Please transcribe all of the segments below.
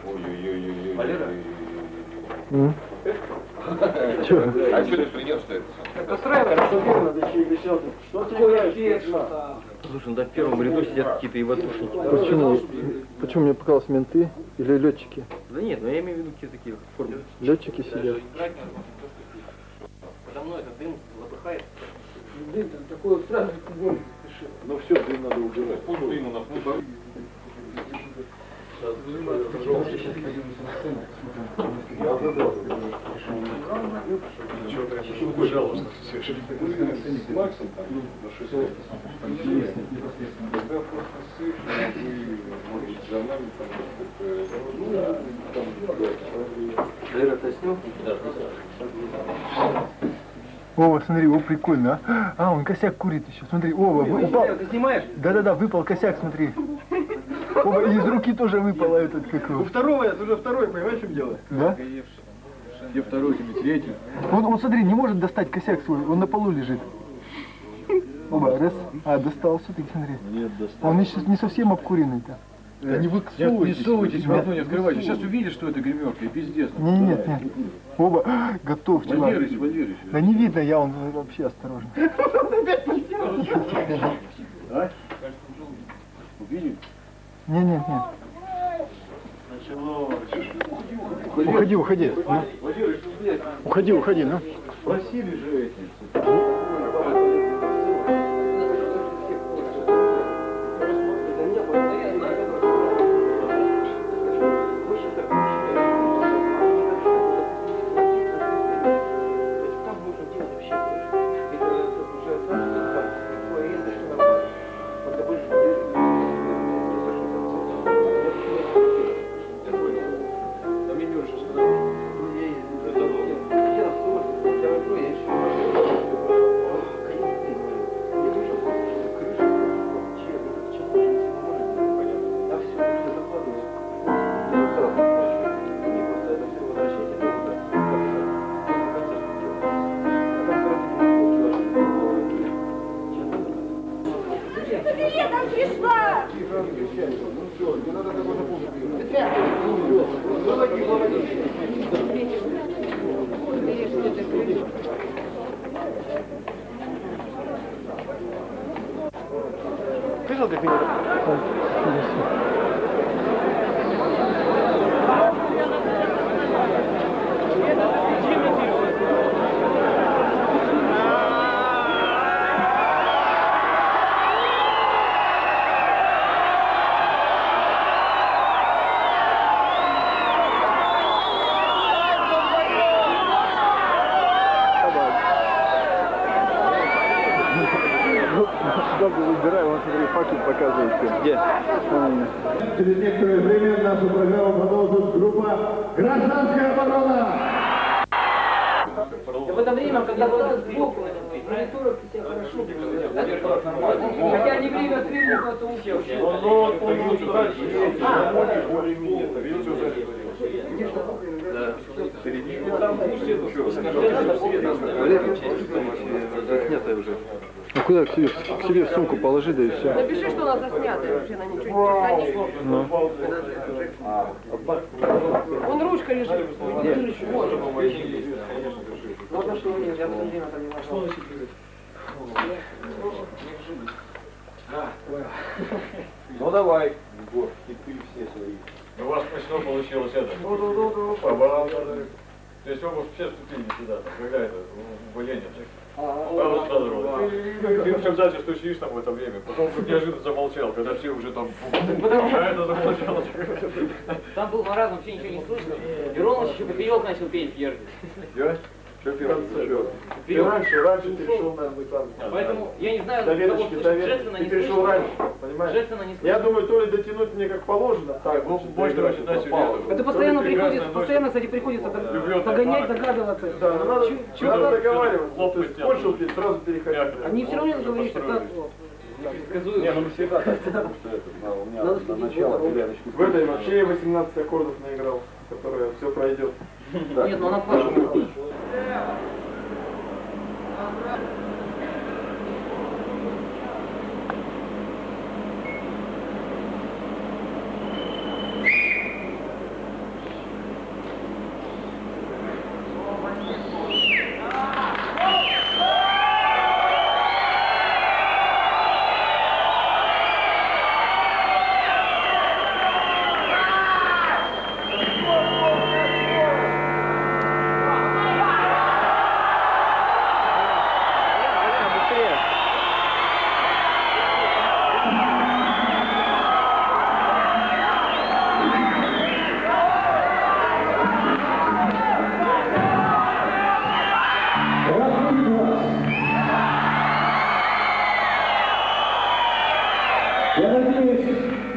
Ой-ой-ой-ой-ой. Валера? Чё? А что ты принес-то это? Это устраивает? Что ты играешь? Слушай, ну да в первом ряду сидят какие-то иватушники. Почему? Почему мне показалось менты или летчики? Да нет, ну я имею в виду какие-то такие формы. Летчики сидят. Подо мной этот дым запыхает. Дым там такой вот сразу боль. Ну все, дым надо убирать. Пусть дыму на вкус. Пожалуйста, с Максом там на 6 лет. Когда просто сын, может быть, за нами там, Валера, ты снял? Да, О, смотри, о, прикольно, а? А, он косяк курит еще, смотри, о, упал. Ты снимаешь? Да-да-да, выпал косяк, смотри. Оба, и из руки тоже выпало этот, как У его. второго, это уже второй, понимаешь, в чем дело? Да? где второй, тебе третий? Он, смотри, не может достать косяк свой, он на полу лежит. Оба, раз. А, достал все-таки, смотри. Нет, достал. Он еще не совсем обкуренный-то. Да не высовывайтесь, в окно не открывайте. Сейчас увидишь, что это гримерка, и пиздец. Нет. Оба, готов, чувак. Валерич. Да не видно, я он вообще осторожно. А? Увидели? Нет. Уходи. Ну. Уходи, ну. Просили же эти. Слышал, как меня? Выбирай, вот смотри, факел показывает всем. Где? Через некоторое время нашу программу продолжит группа «Гражданская оборона». В это время, когда было сбоку, мониторов себя хорошо. Хотя не время от времени куда-то упал. он дальше, более-менее. Снятая уже. Ну куда к себе в сумку положи, да и все. Напиши, что у нас заснято, вообще на ничего не сохранишь. Ну. Вон ручка лежит. Ладно, что у меня, я в это время там не нашел. Ну давай, Егор, хиты все свои. У вас смешно получилось это. Побал. То есть оба все вступили сюда, когда это, в Ленин. Ты сказать, что сидишь там в это время, потом вдруг неожиданно замолчал, когда все уже там... А это замолчал. Там был маразм, вообще ничего не слышно. И Ромыч еще поперек начал петь Герды. Я? Что Ты раньше перешел, наверное, там. Поэтому я не знаю, До кого веточки, слышать, до веточки. Джексона Ты не перешел слышно. раньше, понимаешь? Джексона не слышно. Я думаю, то ли дотянуть мне как положено, так, Больше начали. Это постоянно приходится, кстати, приходится догонять, догадываться. Да, но надо договариваться. То есть кончил петь, сразу переходить. Они все равно говорят, что так. Не, ну мы всегда так, потому что это, у меня на начало порядочку. В этой вообще 18 аккордов наиграл, которые все пройдет. Нет, ну она плачет.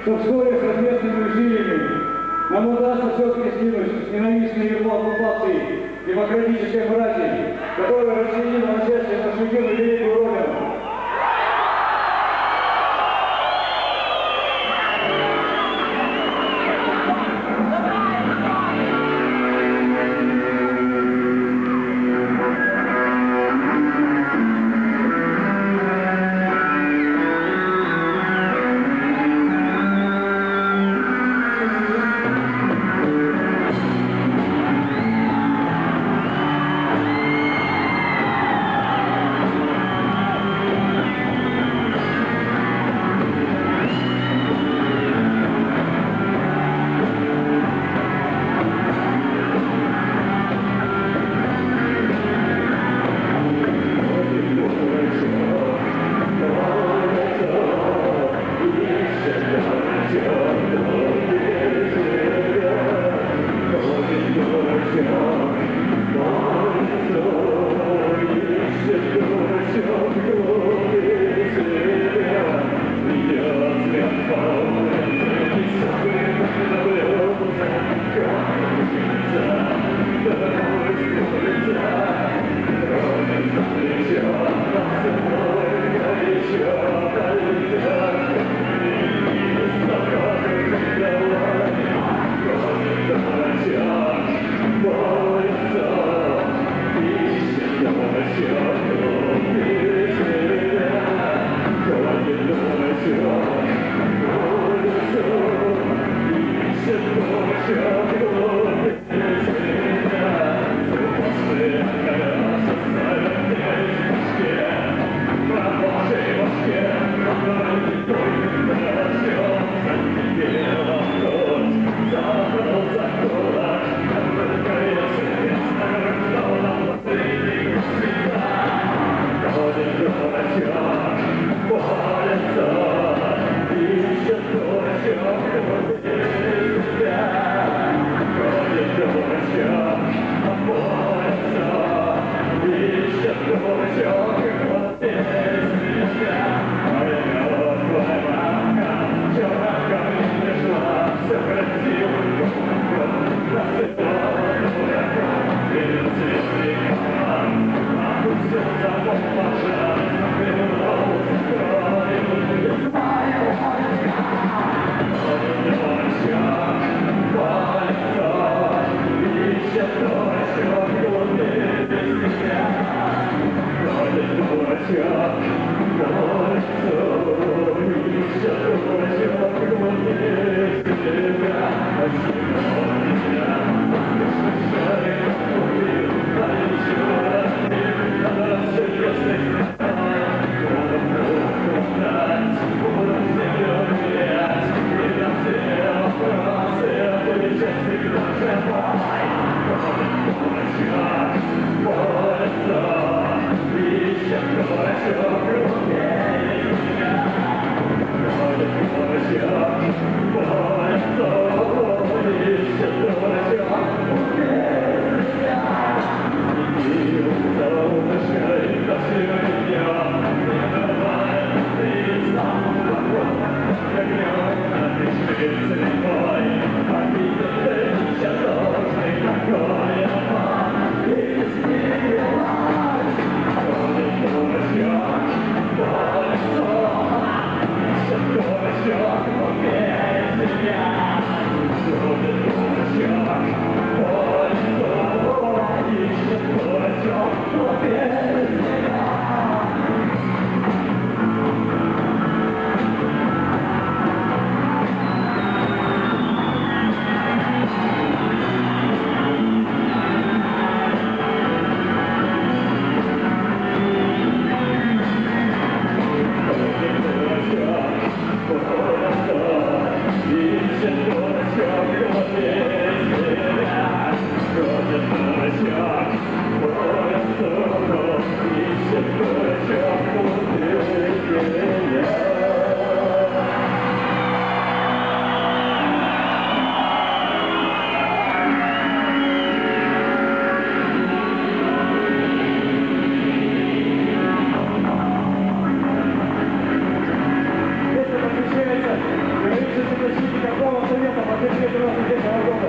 что вскоре совместными усилиями нам удастся все-таки скинуть ненавистные ермо оккупации демократической братьи, которая расчленила нашествие на святую и великую Родину. Yeah. 1993 года.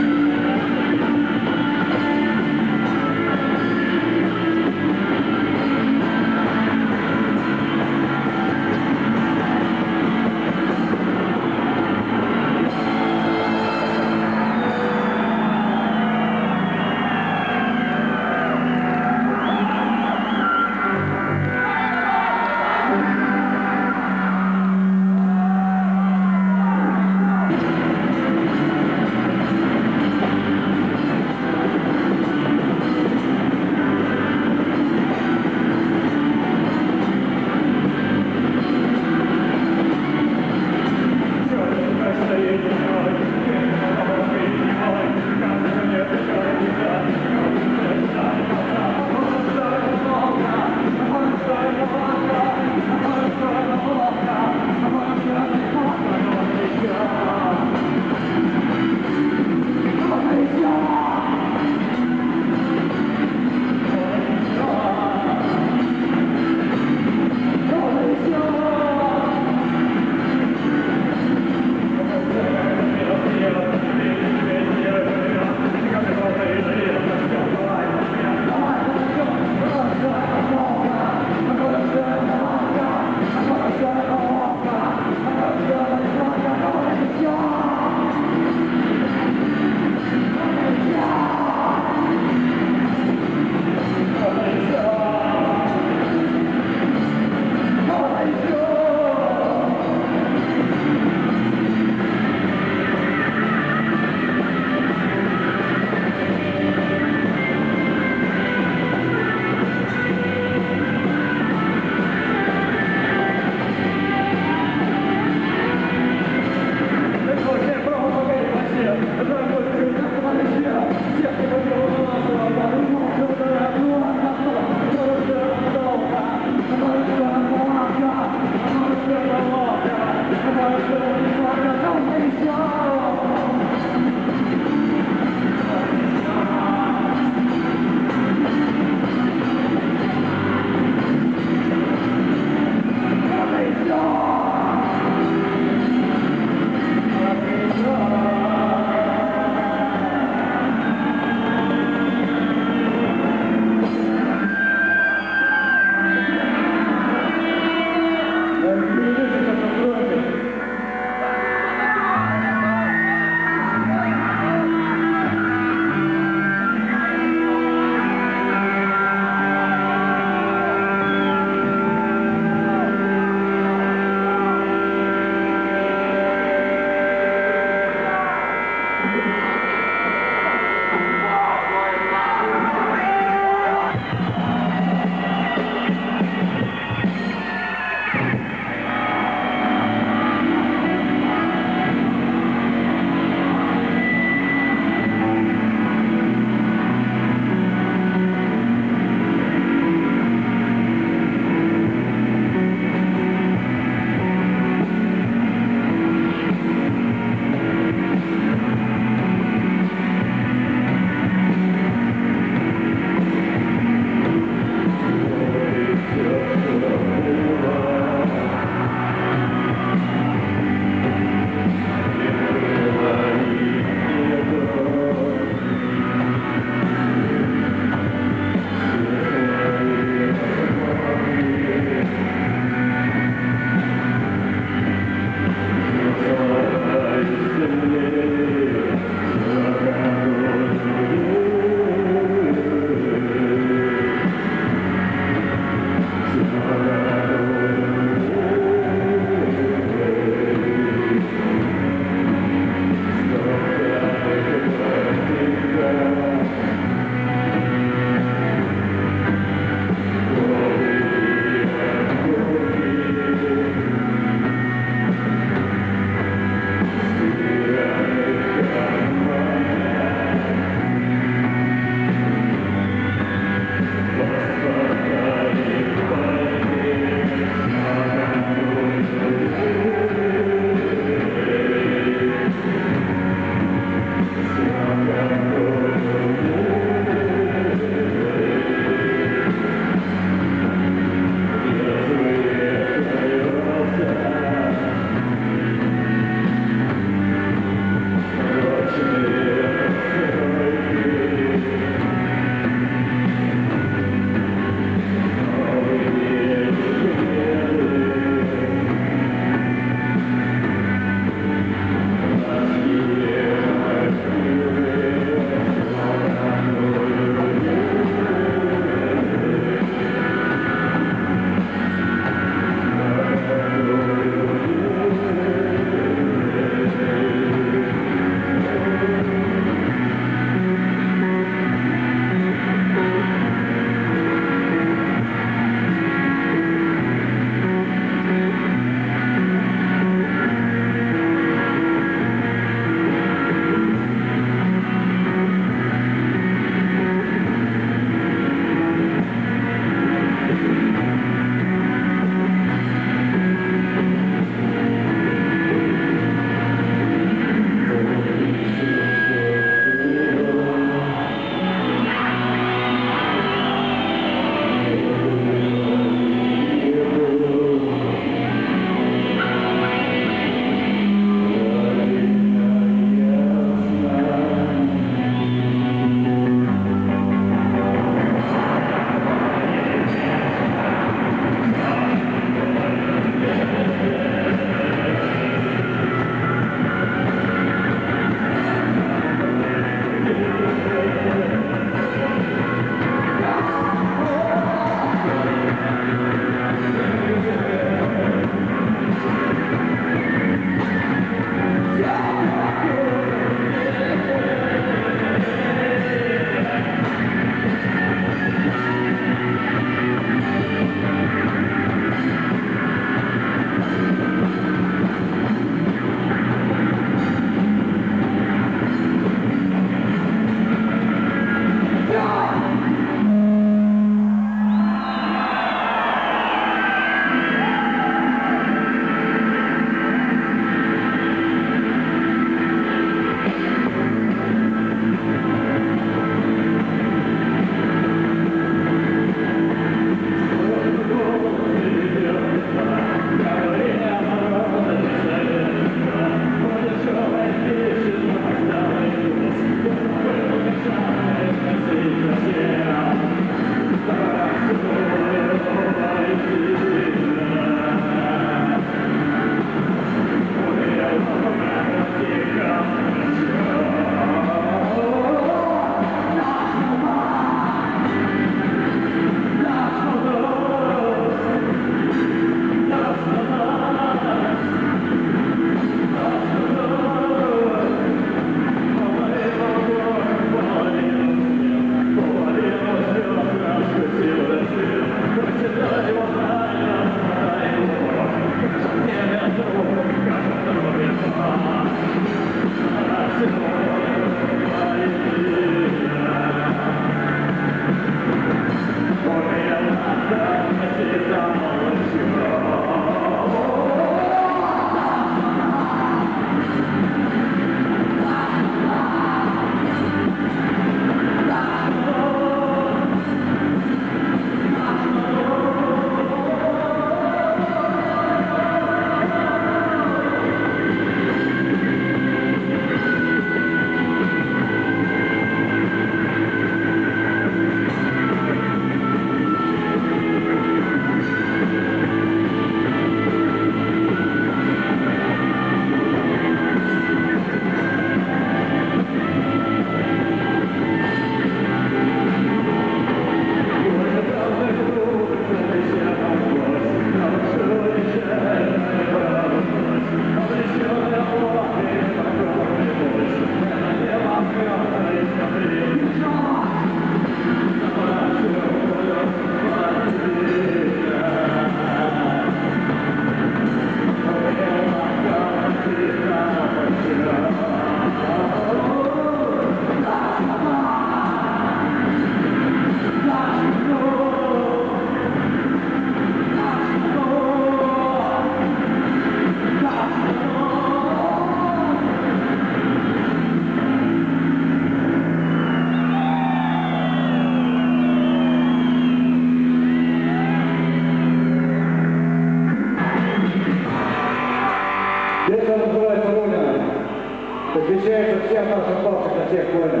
Песня называется «Родина». Посвящается всем нашим павшим на всех войнах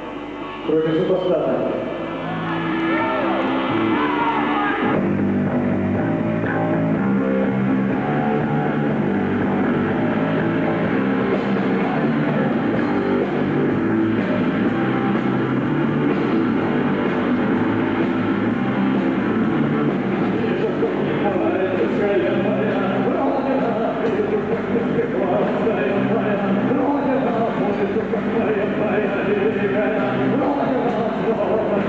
против супостата. Родина,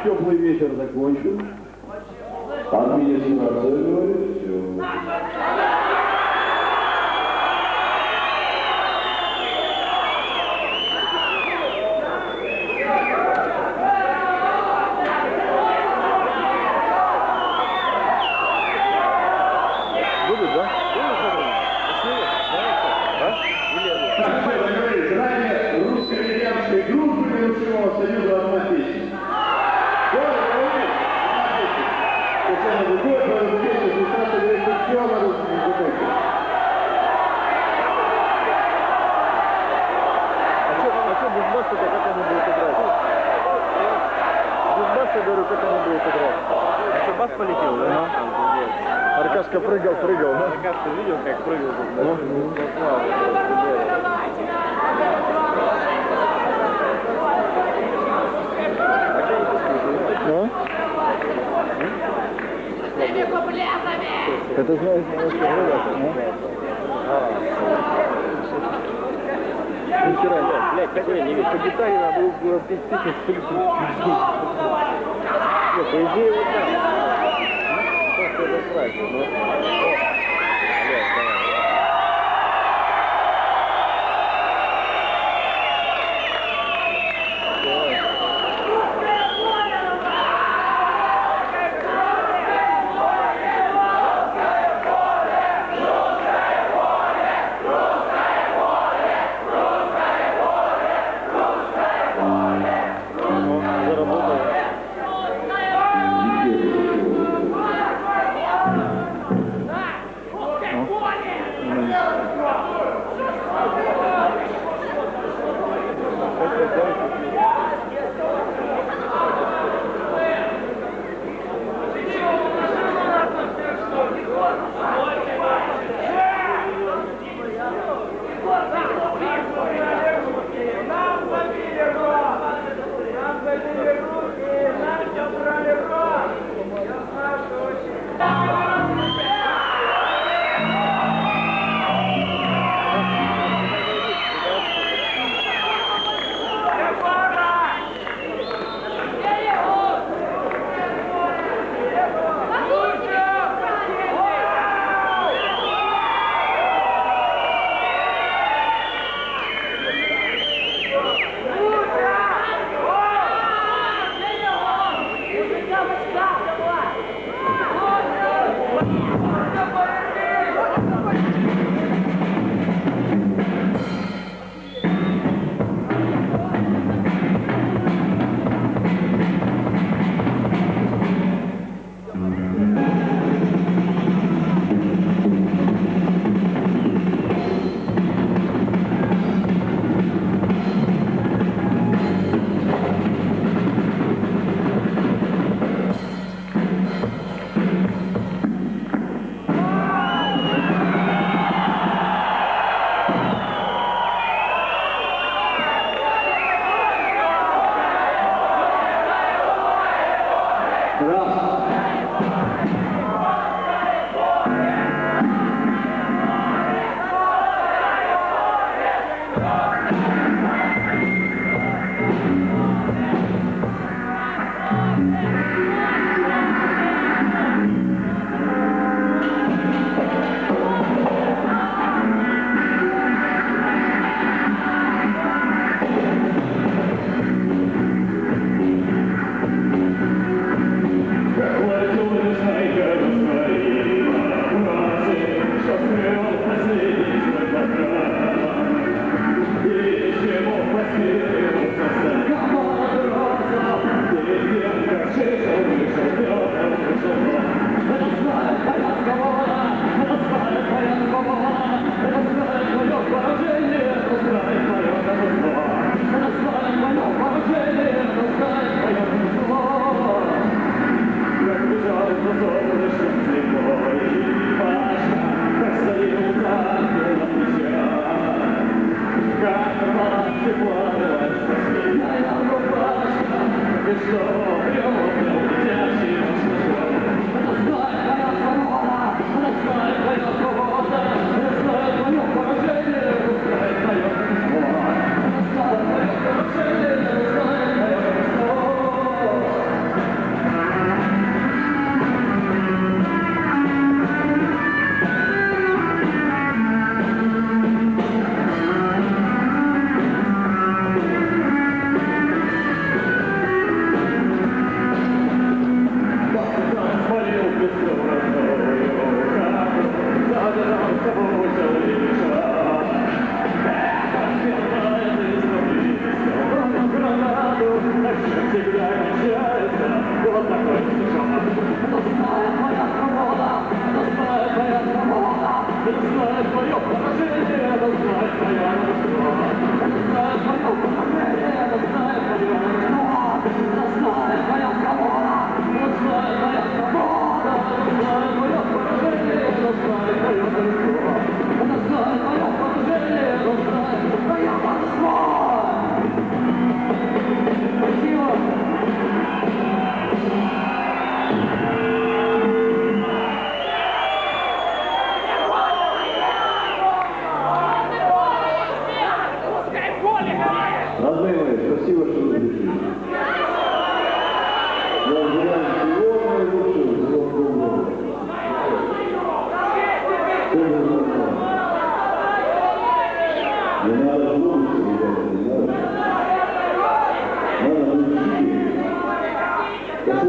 теплый вечер закончен. Администрация говорит, все. Будут, да? Ранее русско-итальянской группы Мирового союза одна песня. Татьяна Бугой, твою песню, сестра, говорит, все на русском языке. А что без баса, как они будут играть? Без баса, я говорю, как они будут играть? Что, бас полетел, да? Аркашка прыгал, да? Аркашка видел, как прыгал? Это знаешь, Блядь, такое не ведь по гитаре надо было петь песню с Филиппом. Нет, по идее вот так. Просто это праздник, но... Блядь, давай.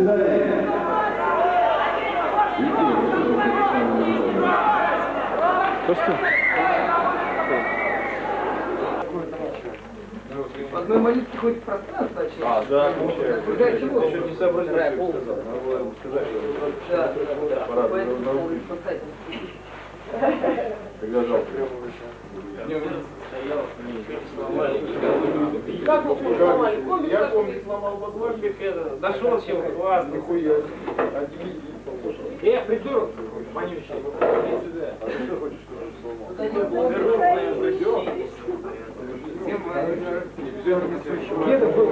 свидания. Что? В одной молитве хоть пространство очевидно. А, да, Другая чего? еще не сообразил, что сказал. Надо было ему сказать, что Да, пора поэтому на он улицу. спасатель. Когда жалко. Как вы сломали? Помните, Я как помню, сломал подложник, Дошел чем классно. нихуя. Придурок, вонючий. А ты что хочешь, чтобы я сломал? Вот они помнят. Деда был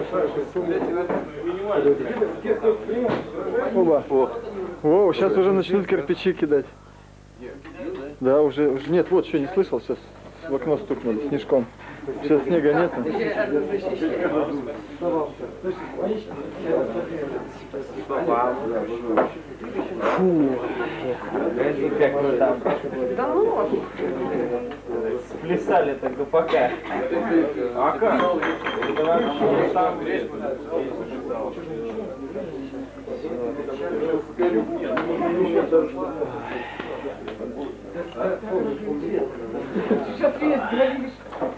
Оба. О, сейчас уже начнут кирпичи кидать. Да, уже нет, вот что, не слышал, сейчас в окно стукнули снежком. Сейчас снега нет. Фу. Как мы там Да ну, сплясали так до пока. А как? Там Сейчас есть, говоришь.